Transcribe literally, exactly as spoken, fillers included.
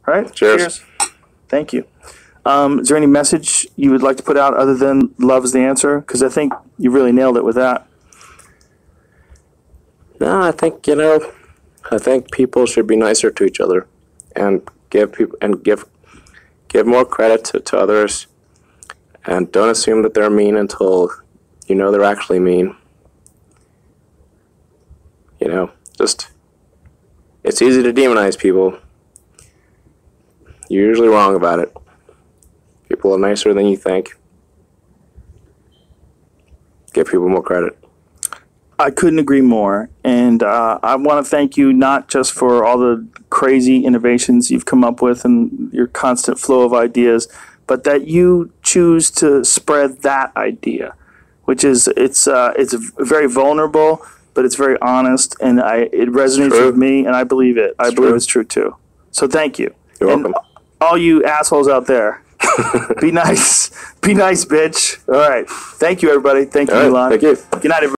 All right? Cheers. Cheers. Thank you. Um, is there any message you would like to put out other than love is the answer? Because I think you really nailed it with that. No, I think, you know, I think people should be nicer to each other and give people and give give more credit to, to others, and don't assume that they're mean until you know they're actually mean. You know, just it's easy to demonize people. You're usually wrong about it. People are nicer than you think. Give people more credit. I couldn't agree more. And uh, I want to thank you not just for all the crazy innovations you've come up with and your constant flow of ideas, but that you choose to spread that idea, which is it's uh, it's very vulnerable, but it's very honest, and I it resonates with me, and I believe it. I It's believe true. it's true too. So thank you. You're And welcome. all you assholes out there, be nice. Be nice, bitch. All right. Thank you, everybody. Thank you, All right, Milan. thank you. Good night, everybody.